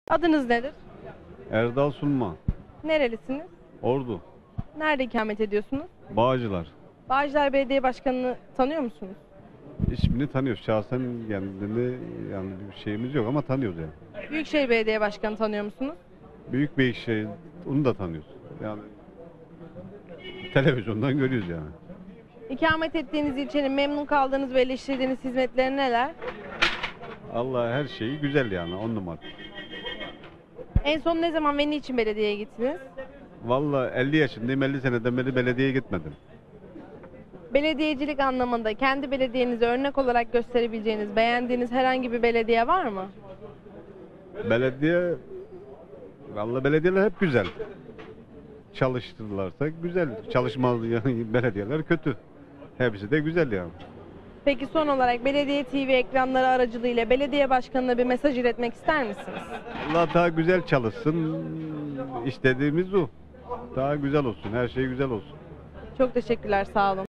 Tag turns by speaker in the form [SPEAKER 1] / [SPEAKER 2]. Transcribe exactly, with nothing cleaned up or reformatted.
[SPEAKER 1] Adınız nedir?
[SPEAKER 2] Erdal Sunma,
[SPEAKER 1] Nerelisiniz?
[SPEAKER 2] Ordu,
[SPEAKER 1] Nerede ikamet ediyorsunuz?
[SPEAKER 2] Bağcılar.
[SPEAKER 1] Bağcılar Belediye Başkanı'nı tanıyor musunuz?
[SPEAKER 2] İsmini tanıyoruz. Şahsen kendini yani bir şeyimiz yok ama tanıyoruz yani.
[SPEAKER 1] Büyükşehir Belediye Başkanı tanıyor musunuz?
[SPEAKER 2] Büyük bir şey, onu da tanıyoruz. Yani televizyondan görüyoruz yani.
[SPEAKER 1] İkamet ettiğiniz ilçenin memnun kaldığınız ve eleştirdiğiniz hizmetleri neler?
[SPEAKER 2] Allah her şeyi güzel yani, on numara.
[SPEAKER 1] En son ne zaman ve niçin belediyeye gittiniz?
[SPEAKER 2] Vallahi elli yaşındayım, elli seneden beri belediyeye gitmedim.
[SPEAKER 1] Belediyecilik anlamında kendi belediyenizi örnek olarak gösterebileceğiniz, beğendiğiniz herhangi bir belediye var mı?
[SPEAKER 2] Belediye, vallahi belediyeler hep güzel. Çalıştırırlarsa güzel, çalışmaz yani belediyeler kötü. Hepsi de güzel yani.
[SPEAKER 1] Peki son olarak Belediye T V ekranları aracılığıyla belediye başkanına bir mesaj iletmek ister misiniz?
[SPEAKER 2] Allah daha güzel çalışsın, istediğimiz o. Daha güzel olsun, her şey güzel olsun.
[SPEAKER 1] Çok teşekkürler, sağ olun.